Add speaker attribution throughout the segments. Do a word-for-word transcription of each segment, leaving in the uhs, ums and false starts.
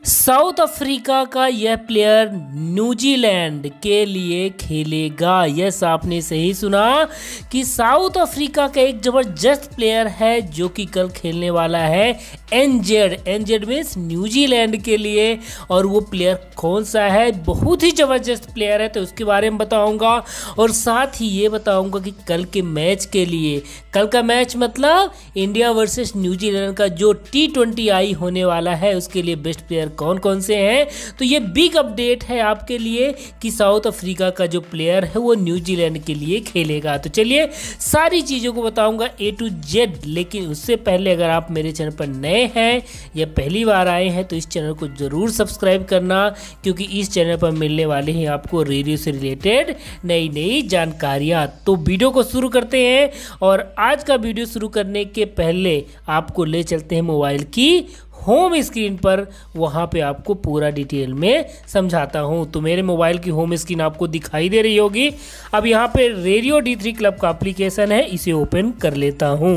Speaker 1: South Africa का यह player New Zealand के लिए खेलेगा। यस, आपने सही सुना कि साउथ अफ्रीका का एक ज़बरदस्त प्लेयर है जो कि कल खेलने वाला है एनजेड। एनजेड मीन्स न्यूजीलैंड के लिए। और वो प्लेयर कौन सा है? बहुत ही ज़बरदस्त प्लेयर है, तो उसके बारे में बताऊंगा। और साथ ही ये बताऊंगा कि कल के मैच के लिए, कल का मैच मतलब इंडिया वर्सेस न्यूजीलैंड का जो टी ट्वेंटी आई होने वाला है, उसके लिए बेस्ट प्लेयर कौन कौन से हैं। तो ये बिग अपडेट है आपके लिए कि साउथ अफ्रीका का जो प्लेयर है वो न्यूजीलैंड के लिए खेलेगा। तो चलिए सारी चीज़ों को बताऊंगा ए टू जेड। लेकिन उससे पहले अगर आप मेरे चैनल पर नए हैं या पहली बार आए हैं तो इस चैनल को ज़रूर सब्सक्राइब करना, क्योंकि इस चैनल पर मिलने वाले हैं आपको रेडियो से रिलेटेड नई नई जानकारियाँ। तो वीडियो को शुरू करते हैं। और आज का वीडियो शुरू करने के पहले आपको ले चलते हैं मोबाइल की होम स्क्रीन पर, वहाँ पे आपको पूरा डिटेल में समझाता हूँ। तो मेरे मोबाइल की होम स्क्रीन आपको दिखाई दे रही होगी। अब यहाँ पे रेडियो डी थ्री क्लब का एप्लीकेशन है, इसे ओपन कर लेता हूँ।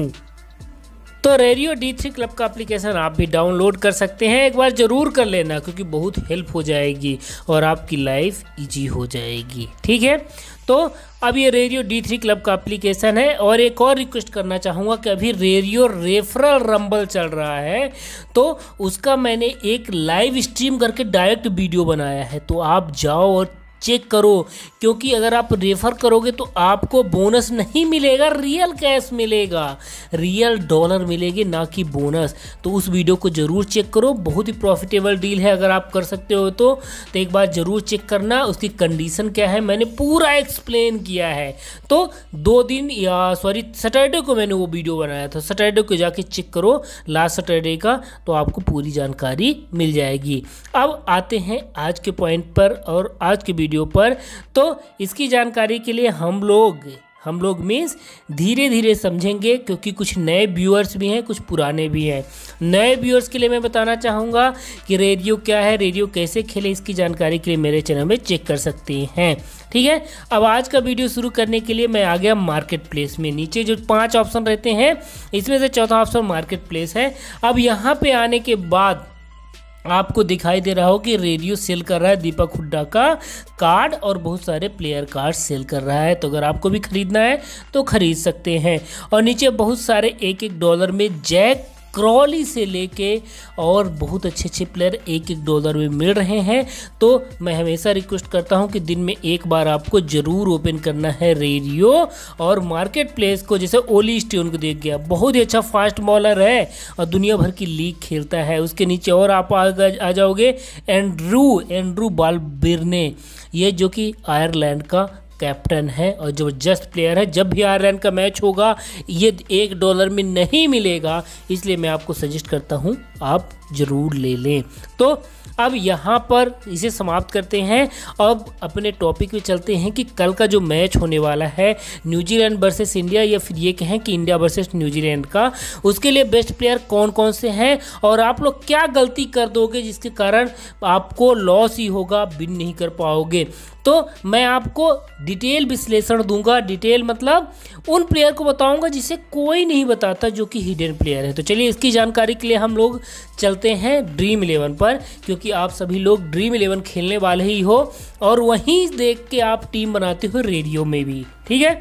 Speaker 1: तो रेडियो डी थ्री क्लब का एप्लीकेशन आप भी डाउनलोड कर सकते हैं, एक बार ज़रूर कर लेना, क्योंकि बहुत हेल्प हो जाएगी और आपकी लाइफ इजी हो जाएगी। ठीक है, तो अब ये रेडियो डी थ्री क्लब का एप्लीकेशन है। और एक और रिक्वेस्ट करना चाहूँगा कि अभी रेडियो रेफरल रंबल चल रहा है, तो उसका मैंने एक लाइव स्ट्रीम करके डायरेक्ट वीडियो बनाया है, तो आप जाओ और चेक करो। क्योंकि अगर आप रेफर करोगे तो आपको बोनस नहीं मिलेगा, रियल कैश मिलेगा, रियल डॉलर मिलेगी, ना कि बोनस। तो उस वीडियो को ज़रूर चेक करो, बहुत ही प्रॉफिटेबल डील है। अगर आप कर सकते हो तो तो एक बार ज़रूर चेक करना। उसकी कंडीशन क्या है मैंने पूरा एक्सप्लेन किया है। तो दो दिन या सॉरी सैटरडे को मैंने वो वीडियो बनाया था, सैटरडे को जाके चेक करो, लास्ट सैटरडे का, तो आपको पूरी जानकारी मिल जाएगी। अब आते हैं आज के पॉइंट पर और आज के वीडियो पर। तो इसकी जानकारी के लिए हम लोग हम लोग मीन्स धीरे धीरे समझेंगे, क्योंकि कुछ नए व्यूअर्स भी हैं, कुछ पुराने भी हैं। नए व्यूअर्स के लिए मैं बताना चाहूँगा कि रेडियो क्या है, रेडियो कैसे खेले, इसकी जानकारी के लिए मेरे चैनल में चेक कर सकते हैं। ठीक है, अब आज का वीडियो शुरू करने के लिए मैं आ गया मार्केट प्लेस में। नीचे जो पांच ऑप्शन रहते हैं, इसमें से चौथा ऑप्शन मार्केट प्लेस है। अब यहाँ पे आने के बाद आपको दिखाई दे रहा हो कि रेडियो सेल कर रहा है दीपक हुड्डा का कार्ड और बहुत सारे प्लेयर कार्ड सेल कर रहा है। तो अगर आपको भी खरीदना है तो खरीद सकते हैं। और नीचे बहुत सारे एक एक डॉलर में जैक क्रॉली से लेके और बहुत अच्छे अच्छे प्लेयर एक एक डॉलर में मिल रहे हैं। तो मैं हमेशा रिक्वेस्ट करता हूं कि दिन में एक बार आपको ज़रूर ओपन करना है रेडियो और मार्केट प्लेस को। जैसे ओली स्टोन को देख गया, बहुत ही अच्छा फास्ट बॉलर है और दुनिया भर की लीग खेलता है। उसके नीचे और आप आ जाओगे एंड्रू एंड्रू बालबिर्ने, ये जो कि आयरलैंड का कैप्टन है और जबरदस्त प्लेयर है। जब भी आयरलैंड का मैच होगा ये एक डॉलर में नहीं मिलेगा, इसलिए मैं आपको सजेस्ट करता हूं आप ज़रूर ले लें। तो अब यहाँ पर इसे समाप्त करते हैं। अब अपने टॉपिक पे चलते हैं कि कल का जो मैच होने वाला है न्यूजीलैंड वर्सेस इंडिया, या फिर ये कहें कि इंडिया वर्सेस न्यूजीलैंड का, उसके लिए बेस्ट प्लेयर कौन कौन से हैं और आप लोग क्या गलती कर दोगे जिसके कारण आपको लॉस ही होगा, विन नहीं कर पाओगे। तो मैं आपको डिटेल विश्लेषण दूंगा। डिटेल मतलब उन प्लेयर को बताऊंगा जिसे कोई नहीं बताता, जो कि हिडन प्लेयर है। तो चलिए इसकी जानकारी के लिए हम लोग चलते हैं ड्रीम इलेवन पर, क्योंकि आप सभी लोग ड्रीम इलेवन खेलने वाले ही हो और वहीं देख के आप टीम बनाते हो रेडियो में भी। ठीक है,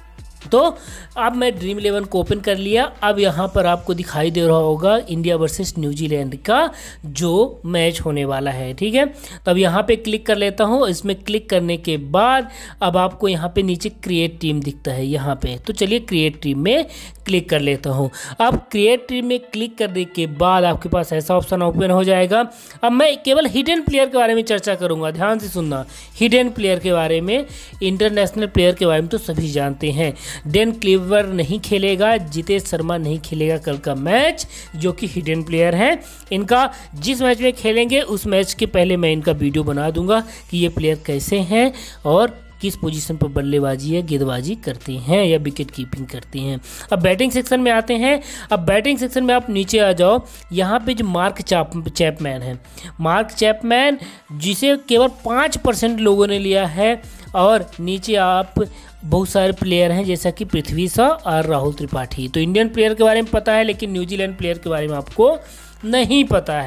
Speaker 1: तो अब मैं ड्रीम इलेवन को ओपन कर लिया। अब यहाँ पर आपको दिखाई दे रहा होगा इंडिया वर्सेस न्यूजीलैंड का जो मैच होने वाला है। ठीक है, तो अब यहाँ पे क्लिक कर लेता हूँ। इसमें क्लिक करने के बाद अब आपको यहाँ पे नीचे क्रिएट टीम दिखता है यहाँ पे, तो चलिए क्रिएट टीम में क्लिक कर लेता हूँ। अब क्रिएट टीम में क्लिक करने के बाद आपके पास ऐसा ऑप्शन ओपन हो जाएगा। अब मैं केवल हिडन प्लेयर के बारे में चर्चा करूँगा, ध्यान से सुनना। हिडन प्लेयर के बारे में, इंटरनेशनल प्लेयर के बारे में तो सभी जानते हैं। डेन क्लीवर नहीं खेलेगा, जितेश शर्मा नहीं खेलेगा कल का मैच, जो कि हिडन प्लेयर हैं। इनका जिस मैच में खेलेंगे उस मैच के पहले मैं इनका वीडियो बना दूंगा कि ये प्लेयर कैसे हैं और किस पोजीशन पर बल्लेबाजी या गेंदबाजी करते हैं या विकेट कीपिंग करते हैं। अब बैटिंग सेक्शन में आते हैं। अब बैटिंग सेक्शन में आप नीचे आ जाओ। यहाँ पे जो मार्क चाप चैपमैन है, मार्क चैपमैन जिसे केवल पाँच परसेंट लोगों ने लिया है। और नीचे आप बहुत सारे प्लेयर हैं जैसा कि पृथ्वी शॉ और राहुल त्रिपाठी। तो इंडियन प्लेयर के बारे में पता है, लेकिन न्यूजीलैंड प्लेयर के बारे में आपको नहीं पता है।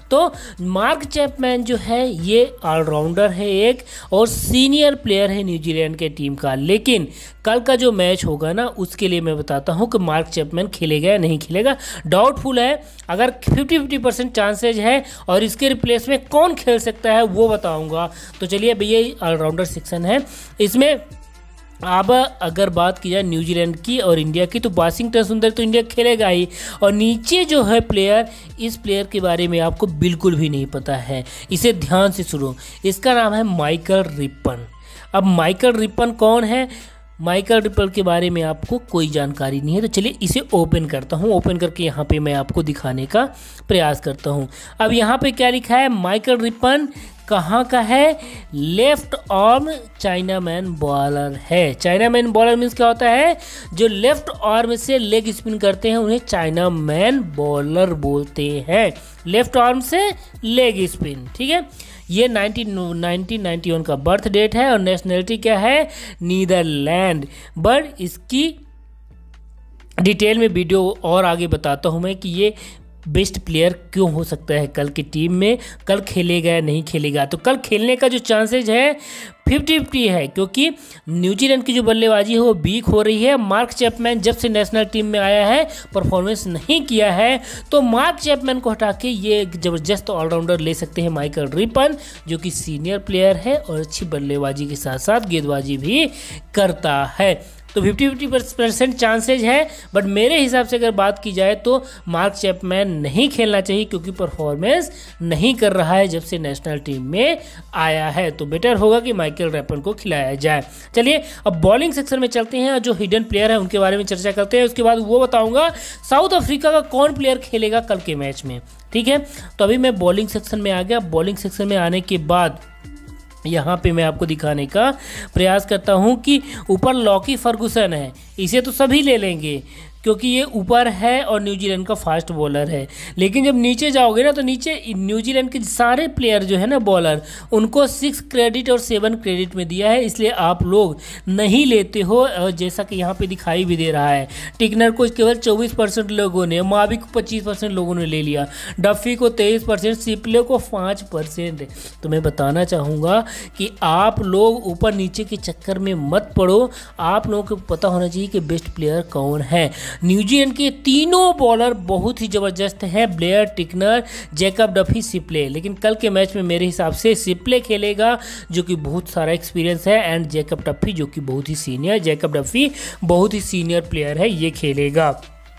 Speaker 1: तो मार्क चैपमैन जो है ये ऑलराउंडर है एक, और सीनियर प्लेयर है न्यूजीलैंड के टीम का। लेकिन कल का जो मैच होगा ना, उसके लिए मैं बताता हूँ कि मार्क चैपमैन खेलेगा या नहीं खेलेगा, डाउटफुल है। अगर फिफ्टी फिफ्टी परसेंट चांसेज है और इसके रिप्लेस में कौन खेल सकता है वो बताऊँगा। तो चलिए भैया, ऑलराउंडर सेक्शन है इसमें। अब अगर बात की जाए न्यूजीलैंड की और इंडिया की, तो वाशिंगटन सुंदर तो इंडिया खेलेगा ही, और नीचे जो है प्लेयर, इस प्लेयर के बारे में आपको बिल्कुल भी नहीं पता है, इसे ध्यान से सुनो। इसका नाम है माइकल रिपन। अब माइकल रिपन कौन है? माइकल रिपन के बारे में आपको कोई जानकारी नहीं है, तो चलिए इसे ओपन करता हूँ। ओपन करके यहाँ पे मैं आपको दिखाने का प्रयास करता हूँ। अब यहाँ पे क्या लिखा है? माइकल रिपन कहाँ का है? Left arm chinaman bowler है। चाइना मैन बॉलर मीन्स क्या होता है? जो लेफ्ट आर्म से लेग स्पिन करते हैं उन्हें चाइना मैन बॉलर बोलते हैं। लेफ्ट आर्म से लेग स्पिन, ठीक है। ये नाइनटीन नाइंटी वन का बर्थ डेट है और नेशनलिटी क्या है? नीदरलैंड। बट इसकी डिटेल में वीडियो और आगे बताता हूँ मैं कि ये बेस्ट प्लेयर क्यों हो सकता है कल की टीम में, कल खेलेगा या नहीं खेलेगा। तो कल खेलने का जो चांसेज है फिफ्टी फिफ्टी है, क्योंकि न्यूजीलैंड की जो बल्लेबाजी है वो वीक हो रही है। मार्क चैपमैन जब से नेशनल टीम में आया है परफॉर्मेंस नहीं किया है, तो मार्क चैपमैन को हटा के ये ज़बरदस्त ऑलराउंडर ले सकते हैं माइकल रिपन, जो कि सीनियर प्लेयर है और अच्छी बल्लेबाजी के साथ साथ गेंदबाजी भी करता है। तो फिफ्टी फिफ्टी परसेंट चांसेज है, बट मेरे हिसाब से अगर बात की जाए तो मार्क चैपमैन नहीं खेलना चाहिए, क्योंकि परफॉर्मेंस नहीं कर रहा है जब से नेशनल टीम में आया है। तो बेटर होगा कि माइकल रिपन को खिलाया जाए। चलिए अब बॉलिंग सेक्शन में चलते हैं, जो हिडन प्लेयर है उनके बारे में चर्चा करते हैं। उसके बाद वो बताऊंगा साउथ अफ्रीका का कौन प्लेयर खेलेगा कल के मैच में, ठीक है। तो अभी मैं बॉलिंग सेक्शन में आ गया। बॉलिंग सेक्शन में आने के बाद यहाँ पे मैं आपको दिखाने का प्रयास करता हूँ कि ऊपर लॉकी फर्गुसन है, इसे तो सभी ले लेंगे क्योंकि ये ऊपर है और न्यूजीलैंड का फास्ट बॉलर है। लेकिन जब नीचे जाओगे ना, तो नीचे न्यूजीलैंड के सारे प्लेयर जो है ना बॉलर, उनको सिक्स क्रेडिट और सेवन क्रेडिट में दिया है, इसलिए आप लोग नहीं लेते हो। और जैसा कि यहाँ पे दिखाई भी दे रहा है, टिकनर को केवल चौबीस परसेंट लोगों ने, मावी को पच्चीस परसेंट लोगों ने ले लिया, डफी को तेईस परसेंट, सिपले को पाँच परसेंट। तो मैं बताना चाहूँगा कि आप लोग ऊपर नीचे के चक्कर में मत पड़ो, आप लोगों को पता होना चाहिए कि बेस्ट प्लेयर कौन है। न्यूजीलैंड के तीनों बॉलर बहुत ही ज़बरदस्त हैं, ब्लेयर, टिकनर, जैकब डफी, सिपले। लेकिन कल के मैच में मेरे हिसाब से सिपले खेलेगा, जो कि बहुत सारा एक्सपीरियंस है, एंड जैकब डफी जो कि बहुत ही सीनियर, जैकब डफी बहुत ही सीनियर प्लेयर है, ये खेलेगा।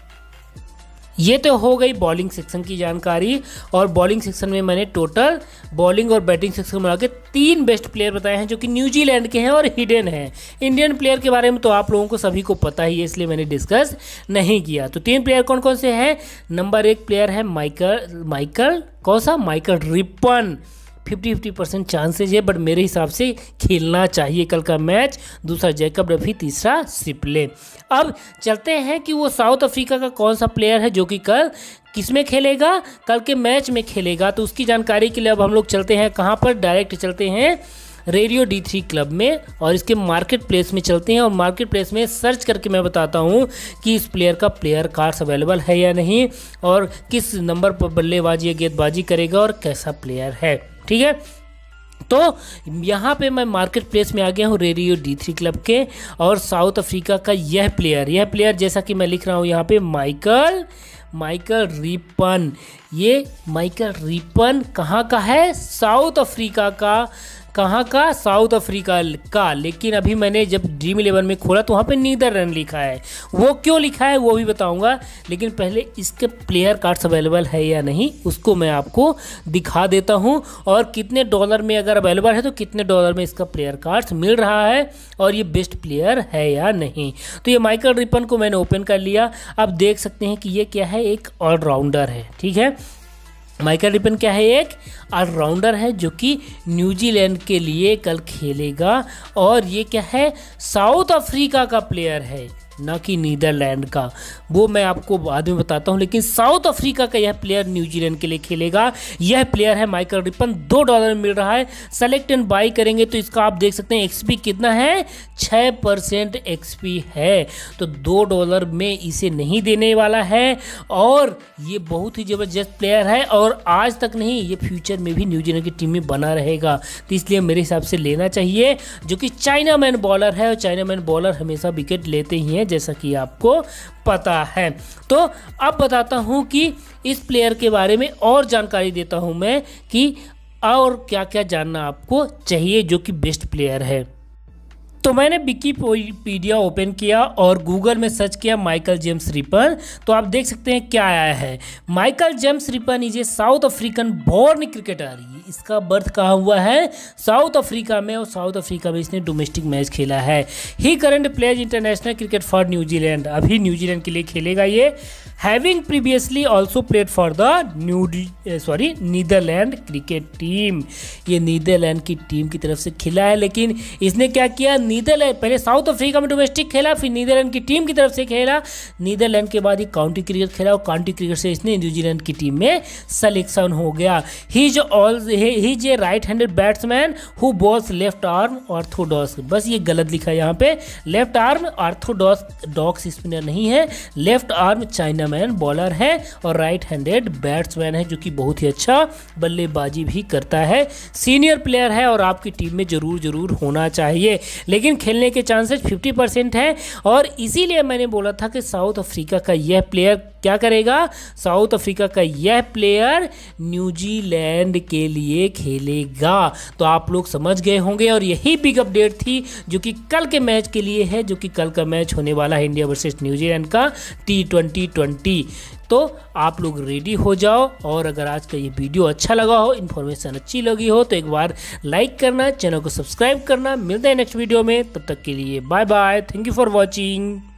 Speaker 1: ये तो हो गई बॉलिंग सेक्शन की जानकारी। और बॉलिंग सेक्शन में मैंने टोटल बॉलिंग और बैटिंग सेक्शन में आके तीन बेस्ट प्लेयर बताए हैं, जो कि न्यूजीलैंड के हैं और हिडन हैं। इंडियन प्लेयर के बारे में तो आप लोगों को सभी को पता ही है, इसलिए मैंने डिस्कस नहीं किया। तो तीन प्लेयर कौन कौन से हैं? नंबर एक प्लेयर है माइकल माइकल कौन सा? Michael Rippon. Fifty fifty percent chances है, बट मेरे हिसाब से खेलना चाहिए कल का मैच। दूसरा जैकब डफी, तीसरा सिपले। अब चलते हैं कि वो साउथ अफ्रीका का कौन सा प्लेयर है जो कि कल किस में खेलेगा, कल के मैच में खेलेगा। तो उसकी जानकारी के लिए अब हम लोग चलते हैं कहाँ पर, डायरेक्ट चलते हैं रेडियो डी थ्री क्लब में और इसके मार्केट प्लेस में चलते हैं। और मार्केट प्लेस में सर्च करके मैं बताता हूँ कि इस प्लेयर का प्लेयर कार्ड्स अवेलेबल है या नहीं, और किस नंबर पर बल्लेबाजी या गेंदबाजी करेगा और कैसा प्लेयर है, ठीक है। तो यहाँ पे मैं मार्केट प्लेस में आ गया हूँ रेडियो डी थ्री क्लब के, और साउथ अफ्रीका का यह प्लेयर यह प्लेयर जैसा कि मैं लिख रहा हूँ यहाँ पे, माइकल माइकल रिपन। ये माइकल रिपन कहाँ का है? साउथ अफ्रीका का। कहाँ का? साउथ अफ्रीका का। लेकिन अभी मैंने जब ड्रीम इलेवन में खोला तो वहाँ पे नीदरलैंड लिखा है। वो क्यों लिखा है वो भी बताऊंगा, लेकिन पहले इसके प्लेयर कार्ड्स अवेलेबल है या नहीं उसको मैं आपको दिखा देता हूँ, और कितने डॉलर में अगर अवेलेबल है तो कितने डॉलर में इसका प्लेयर कार्ड्स मिल रहा है, और ये बेस्ट प्लेयर है या नहीं। तो ये माइकल रिपन को मैंने ओपन कर लिया। अब देख सकते हैं कि ये क्या है, एक ऑलराउंडर है, ठीक है। माइकल रिपन क्या है? एक ऑलराउंडर है जो कि न्यूजीलैंड के लिए कल खेलेगा, और ये क्या है? साउथ अफ्रीका का प्लेयर है। ना कि नीदरलैंड का, वो मैं आपको बाद में बताता हूँ। लेकिन साउथ अफ्रीका का यह प्लेयर न्यूजीलैंड के लिए खेलेगा। यह प्लेयर है माइकल रिपन, दो डॉलर में मिल रहा है। सेलेक्ट एंड बाई करेंगे तो इसका आप देख सकते हैं एक्सपी कितना है, छः परसेंट एक्सपी है। तो दो डॉलर में इसे नहीं देने वाला है और ये बहुत ही ज़बरदस्त प्लेयर है और आज तक नहीं, ये फ्यूचर में भी न्यूजीलैंड की टीम में बना रहेगा। तो इसलिए मेरे हिसाब से लेना चाहिए, जो कि चाइना मैन बॉलर है और चाइना मैन बॉलर हमेशा विकेट लेते ही हैं, जैसा कि आपको पता है। तो अब बताता हूं कि इस प्लेयर के बारे में और जानकारी देता हूं मैं कि और क्या क्या जानना आपको चाहिए जो कि बेस्ट प्लेयर है। तो मैंने विकीपीडिया ओपन किया और गूगल में सर्च किया माइकल जेम्स रिपन, तो आप देख सकते हैं क्या आया है। Michael James Rippon is a South African born cricketer. इसका बर्थ कहाँ हुआ है, साउथ अफ्रीका में, और साउथ अफ्रीका में इसने डोमेस्टिक मैच खेला है। He current plays international cricket for New Zealand, अभी न्यूजीलैंड के लिए खेलेगा ये। Having previously also played for the new sorry Netherland cricket team, ये नीदरलैंड की टीम की तरफ से खेला है। लेकिन इसने क्या किया, नीदरलैंड पहले साउथ अफ्रीका में डोमेस्टिक खेला, फिर नीदरलैंड की टीम की तरफ से खेला, नीदरलैंड के बाद ही काउंटी क्रिकेट खेला और काउंटी क्रिकेट से इसने न्यूजीलैंड की टीम में सिलेक्शन हो गया। He is all he is a right handed batsman who bowls left arm orthodox, बस ये गलत लिखा है यहाँ पे, left arm orthodox docs spinner नहीं है, left arm chinaman bowler है और राइट हैंडेड बैट्समैन है, जो कि बहुत ही अच्छा बल्लेबाजी भी करता है। सीनियर प्लेयर है और आपकी टीम में जरूर जरूर होना चाहिए, लेकिन खेलने के चांसेस पचास परसेंट है। और इसीलिए मैंने बोला था कि साउथ अफ्रीका का यह प्लेयर क्या करेगा, साउथ अफ्रीका का यह प्लेयर न्यूजीलैंड के लिए खेलेगा। तो आप लोग समझ गए होंगे और यही बिग अपडेट थी जो कि कल के मैच के लिए है, जो कि कल का मैच होने वाला है इंडिया वर्सेस न्यूजीलैंड का टी ट्वेंटी ट्वेंटी। तो आप लोग रेडी हो जाओ, और अगर आज का ये वीडियो अच्छा लगा हो, इन्फॉर्मेशन अच्छी लगी हो, तो एक बार लाइक करना, चैनल को सब्सक्राइब करना। मिलते हैं नेक्स्ट वीडियो में, तब तक के लिए bye bye, thank you for watching.